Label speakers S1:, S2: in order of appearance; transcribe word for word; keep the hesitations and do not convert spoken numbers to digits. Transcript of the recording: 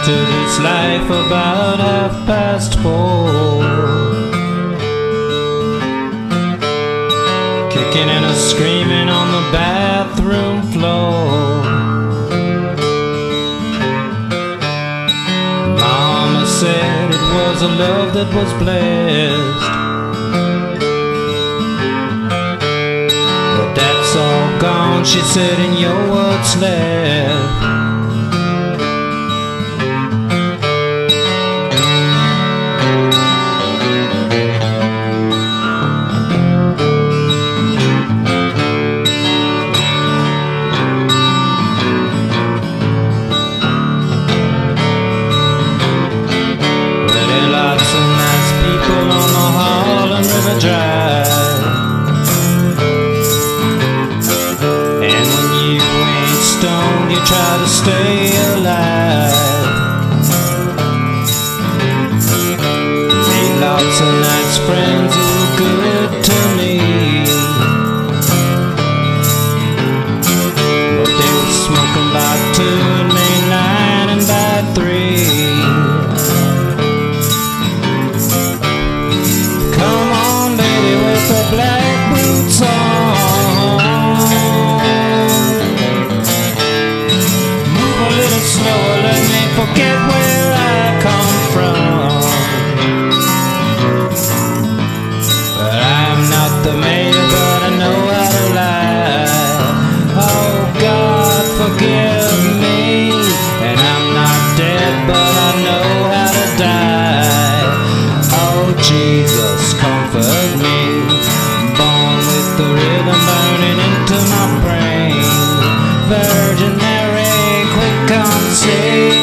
S1: to this life about half past four, kicking and a screaming on the bathroom floor. Mama said it was a love that was blessed, but that's all gone, she said, and you're what's left. Drive. And when you ain't stoned, you try to stay alive. Made lots of nice friends who were good to me, but they were smoking by two and mainline and by three. Black boots on, move a little slower, let me forget where I come from. But I'm not the mayor, but I know how to lie. Oh God, forgive me, and I'm not dead, but I know how to die. Oh Jesus, comfort me, the rhythm burning into my brain. Virgin Mary, quick come save